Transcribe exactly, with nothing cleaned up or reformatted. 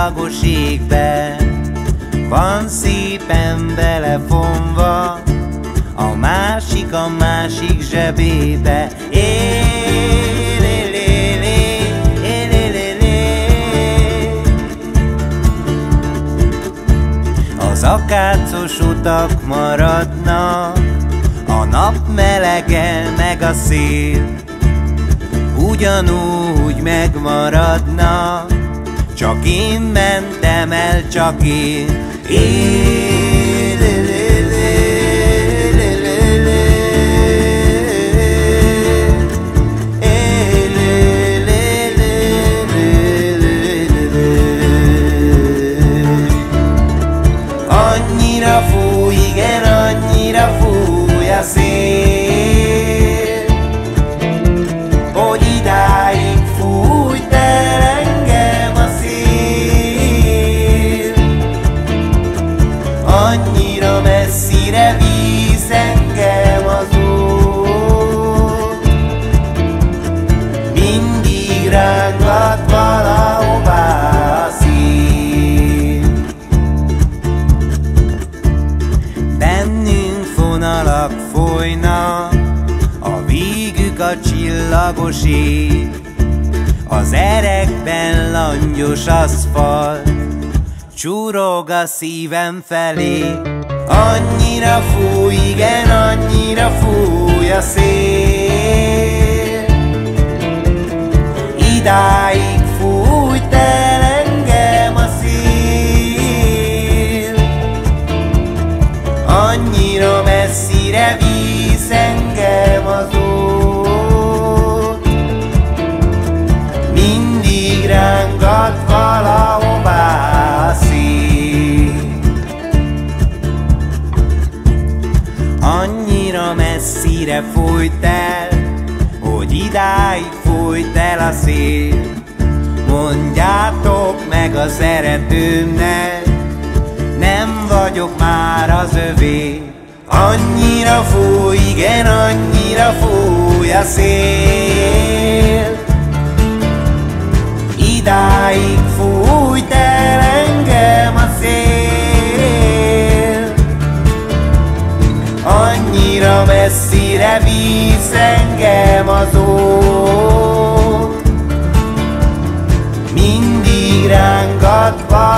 csillagos égbe van szépen belefonva, a másik a másik zsebébe. É-lé-lé-lé, é-lé-lé-lé. Az akácos utak maradnak, a nap melege meg a szél ugyanúgy megmaradna, csak én mentem el, csak én. Annyira fúj, igen, annyira fúj a szél, hogy idáig fújt el engem a szél. Annyira messzire visz engem az út, mindig rángat valahová a szív. Bennünk fonalak folynak, a végük a csillagos ég, az erekben langyos aszfalt csúrog a szívem felé. Annyira fúj, igen, annyira fúj a szél, idáig fújt el engem a szél. Annyira messzire visz engem az út, mindig rángat valahová a szív. Annyira messzire fújt el, hogy idáig fújt el a szél. Mondjátok meg a szeretőmnek, nem vagyok már az övé. Annyira fúj, igen, annyira fúj a szél, idáig fújt el engem a szél. Annyira messzire visz engem az út, mindig rángat